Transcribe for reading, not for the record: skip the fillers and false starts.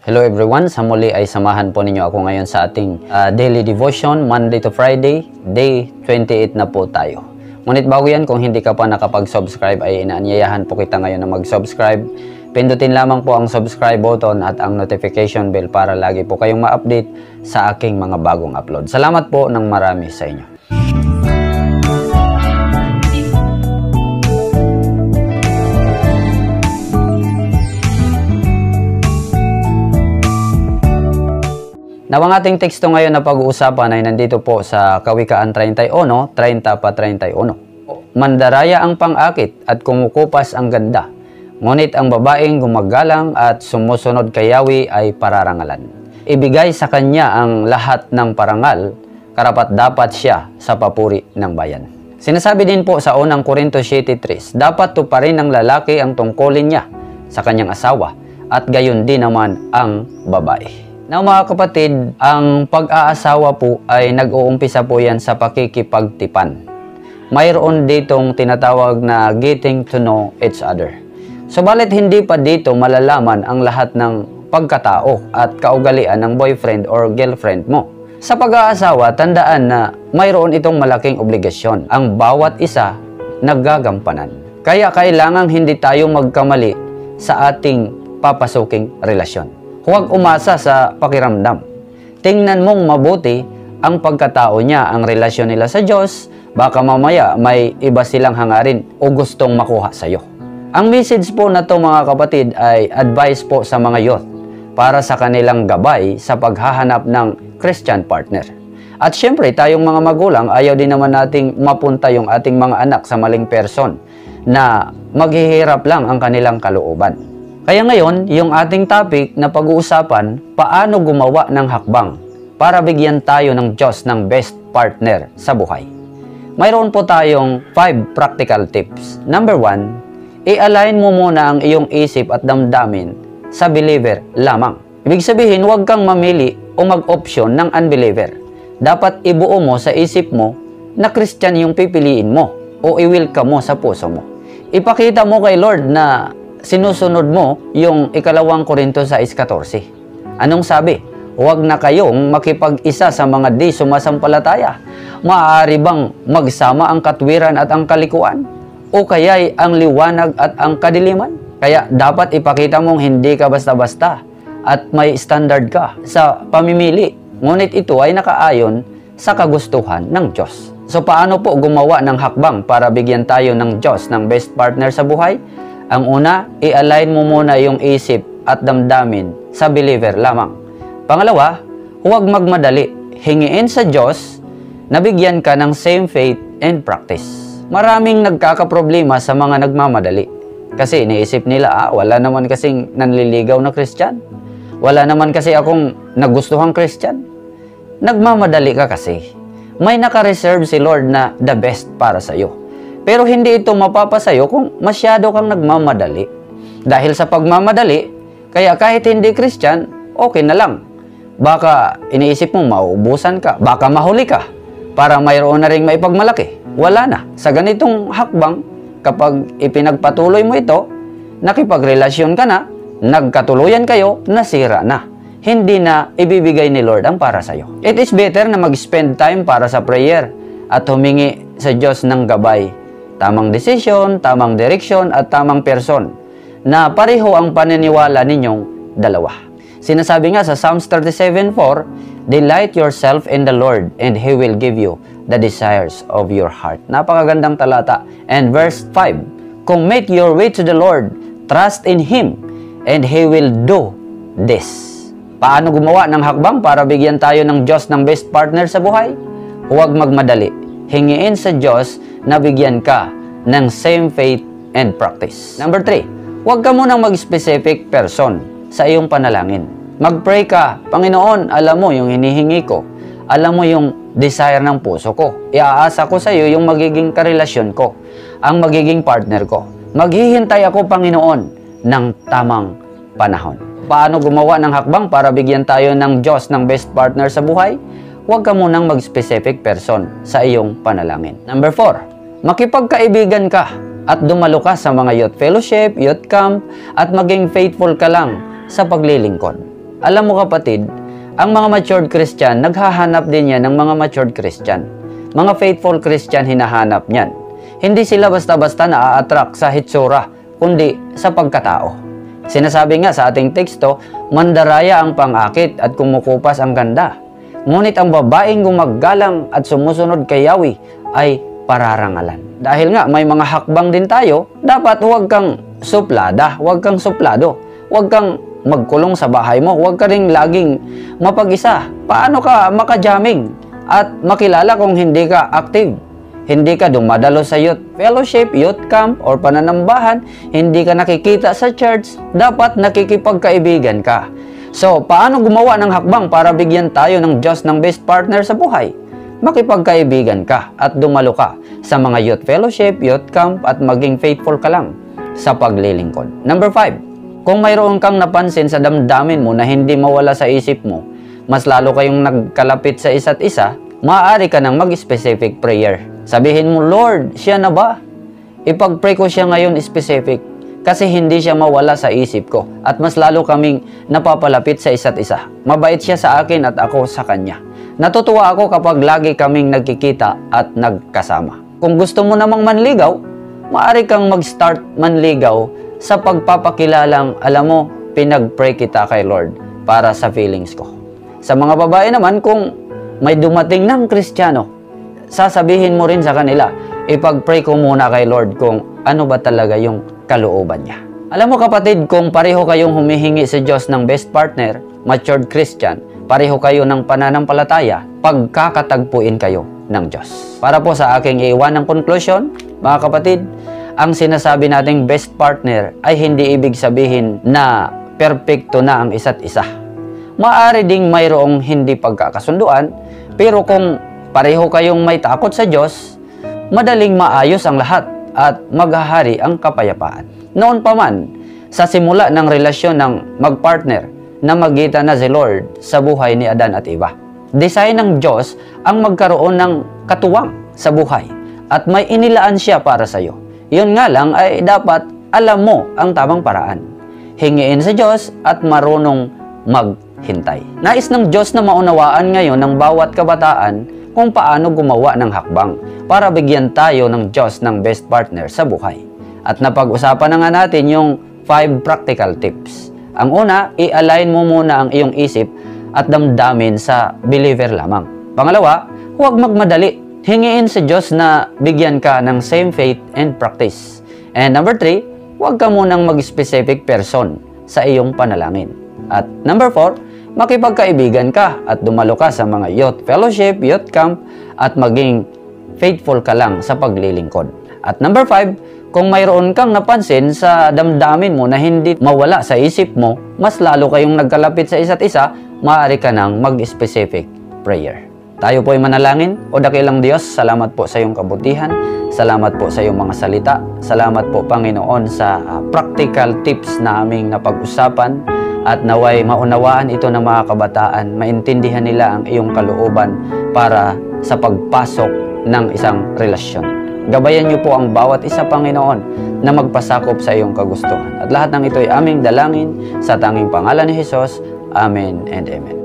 Hello everyone, sa muli ay samahan po ninyo ako ngayon sa ating daily devotion, Monday to Friday, day 28 na po tayo. Ngunit bago yan, kung hindi ka pa nakapag-subscribe ay inaanyayahan po kita ngayon na mag-subscribe. Pindutin lamang po ang subscribe button at ang notification bell para lagi po kayong ma-update sa aking mga bagong upload. Salamat po ng marami sa inyo. Ang ating teksto ngayon na pag-uusapan ay nandito po sa Kawikaan 31, 30-31. Mandaraya ang pang-akit at kumukupas ang ganda, ngunit ang babaeng gumagalang at sumusunod kay Yahweh ay pararangalan. Ibigay sa kanya ang lahat ng parangal, karapat-dapat siya sa papuri ng bayan. Sinasabi din po sa unang Korintos 7:3, dapat tuparin ng lalaki ang tungkulin niya sa kanyang asawa at gayon din naman ang babae. Now mga kapatid, ang pag-aasawa po ay nag-uumpisa po yan sa pakikipagtipan. Mayroon ditong tinatawag na getting to know each other. Subalit hindi pa dito malalaman ang lahat ng pagkatao at kaugalian ng boyfriend or girlfriend mo. Sa pag-aasawa, tandaan na mayroon itong malaking obligasyon. Ang bawat isa naggagampanan. Kaya kailangang hindi tayo magkamali sa ating papasuking relasyon. Huwag umasa sa pakiramdam. Tingnan mong mabuti ang pagkatao niya, ang relasyon nila sa Diyos. Baka mamaya may iba silang hangarin o gustong makuha sa iyo. Ang message po na to mga kapatid ay advice po sa mga youth para sa kanilang gabay sa paghahanap ng Christian partner. At syempre tayong mga magulang, ayaw din naman nating mapunta yung ating mga anak sa maling person na maghihirap lang ang kanilang kalooban. Kaya ngayon, yung ating topic na pag-uusapan, paano gumawa ng hakbang para bigyan tayo ng Diyos ng best partner sa buhay. Mayroon po tayong 5 practical tips. Number 1, i-align mo muna ang iyong isip at damdamin sa believer lamang. Ibig sabihin, huwag kang mamili o mag-option ng unbeliever. Dapat ibuo mo sa isip mo na Christian yung pipiliin mo o i-welcome mo sa puso mo. Ipakita mo kay Lord na sinusunod mo yung 2 Korintos 6:14. Anong sabi? Huwag na kayong makipag-isa sa mga di sumasampalataya. Maaari bang magsama ang katwiran at ang kalikuan? O kaya'y ang liwanag at ang kadiliman? Kaya dapat ipakita mong hindi ka basta-basta at may standard ka sa pamimili. Ngunit ito ay nakaayon sa kagustuhan ng Diyos. So paano po gumawa ng hakbang para bigyan tayo ng Diyos ng best partner sa buhay? Ang una, i-align mo muna yung isip at damdamin sa believer lamang. Pangalawa, huwag magmadali. Hingiin sa Diyos na bigyan ka ng same faith and practice. Maraming nagkakaproblema sa mga nagmamadali. Kasi iniisip nila, wala naman kasing nanliligaw na Christian. Wala naman kasi akong nagustuhang Christian. Nagmamadali ka kasi. May naka-reserve si Lord na the best para sa iyo. Pero hindi ito mapapasayo kung masyado kang nagmamadali. Dahil sa pagmamadali, kaya kahit hindi Christian, okay na lang. Baka iniisip mong mauubusan ka, baka mahuli ka, para mayroon na ring maipagmalaki. Wala na. Sa ganitong hakbang, kapag ipinagpatuloy mo ito, nakipagrelasyon ka na, nagkatuluyan kayo, nasira na. Hindi na ibibigay ni Lord ang para sa'yo. It is better na mag-spend time para sa prayer at humingi sa Diyos ng gabay. Tamang desisyon, tamang direksyon, at tamang person na pareho ang paniniwala ninyong dalawa. Sinasabi nga sa Psalms 37:4, delight yourself in the Lord and He will give you the desires of your heart. Napakagandang talata. And verse 5, commit your way to the Lord, trust in Him, and He will do this. Paano gumawa ng hakbang para bigyan tayo ng Diyos ng best partner sa buhay? Huwag magmadali. Hingiin sa Diyos na bigyan ka ng same faith and practice. Number 3, huwag ka munang mag-specific person sa iyong panalangin. Mag-pray ka, Panginoon, alam mo yung hinihingi ko. Alam mo yung desire ng puso ko. Iaasa ko sa iyo yung magiging karelasyon ko, ang magiging partner ko. Maghihintay ako, Panginoon, ng tamang panahon. Paano gumawa ng hakbang para bigyan tayo ng Diyos ng best partner sa buhay? Huwag ka munang mag-specific person sa iyong panalangin. Number 4, makipagkaibigan ka at dumalo ka sa mga youth fellowship, youth camp, at maging faithful ka lang sa paglilingkod. Alam mo kapatid, ang mga matured Christian, naghahanap din yan ng mga matured Christian. Mga faithful Christian hinahanap niyan. Hindi sila basta-basta na-attract sa hitsura, kundi sa pagkatao. Sinasabi nga sa ating teksto, mandaraya ang pangakit at kumukupas ang ganda. Ngunit ang babaeng gumagalang at sumusunod kay Yahweh ay pararangalan. Dahil nga may mga hakbang din tayo, dapat huwag kang suplada, huwag kang suplado, huwag kang magkulong sa bahay mo, huwag ka ring laging mapag-isa. Paano ka makajamming at makilala kung hindi ka active? Hindi ka dumadalo sa youth fellowship, youth camp, or pananambahan, hindi ka nakikita sa church, dapat nakikipagkaibigan ka. So, paano gumawa ng hakbang para bigyan tayo ng Diyos ng best partner sa buhay? Makipagkaibigan ka at dumalo ka sa mga youth fellowship, youth camp, at maging faithful ka lang sa paglilingkod. Number 5, kung mayroon kang napansin sa damdamin mo na hindi mawala sa isip mo, mas lalo kayong nagkalapit sa isa't isa, maaari ka nang mag-specific prayer. Sabihin mo, Lord, siya na ba? Ipag-pray ko siya ngayon specific kasi hindi siya mawala sa isip ko at mas lalo kaming napapalapit sa isa't isa. Mabait siya sa akin at ako sa kanya. Natutuwa ako kapag lagi kaming nagkikita at nagkasama. Kung gusto mo namang manligaw, maaari kang mag-start manligaw sa pagpapakilalang, alam mo, pinag-pray kita kay Lord para sa feelings ko. Sa mga babae naman, kung may dumating ng Kristiyano, sasabihin mo rin sa kanila, ipag-pray ko muna kay Lord kung ano ba talaga yung kalooban niya. Alam mo kapatid, kung pareho kayong humihingi sa Diyos ng best partner, matured Christian, pareho kayo ng pananampalataya, pagkakatagpuin kayo ng Diyos. Para po sa aking iwan ng conclusion, mga kapatid, ang sinasabi nating best partner ay hindi ibig sabihin na perpekto na ang isa't isa. Maaari ding mayroong hindi pagkakasunduan, pero kung pareho kayong may takot sa Diyos, madaling maayos ang lahat at maghahari ang kapayapaan. Noon pa man, sa simula ng relasyon ng magpartner na magitan na si Lord sa buhay ni Adan at Eva, design ng Diyos ang magkaroon ng katuwang sa buhay at may inilaan siya para sa iyo. Yun nga lang ay dapat alam mo ang tamang paraan. Hingiin sa Diyos at marunong maghintay. Nais ng Diyos na maunawaan ngayon ng bawat kabataan kung paano gumawa ng hakbang para bigyan tayo ng Diyos ng best partner sa buhay. At napag-usapan na nga natin yung 5 practical tips. Ang una, i-align mo muna ang iyong isip at damdamin sa believer lamang. Pangalawa, huwag magmadali. Hingiin sa Diyos na bigyan ka ng same faith and practice. And number 3, huwag ka munang mag-specific person sa iyong panalangin. At number 4, makipagkaibigan ka at dumalo ka sa mga youth fellowship, youth camp, at maging faithful ka lang sa paglilingkod. At number 5, kung mayroon kang napansin sa damdamin mo na hindi mawala sa isip mo, mas lalo kayong nagkalapit sa isa't isa, maaari ka nang mag-specific prayer. Tayo po ay manalangin. O dakilang Diyos, salamat po sa iyong kabutihan. Salamat po sa iyong mga salita. Salamat po, Panginoon, sa practical tips na aming napag-usapan. At naway maunawaan ito ng mga kabataan, maintindihan nila ang iyong kalooban para sa pagpasok ng isang relasyon. Gabayan niyo po ang bawat isa, Panginoon, na magpasakop sa iyong kagustuhan. At lahat ng ito ay aming dalangin sa tanging pangalan ni Jesus. Amen and Amen.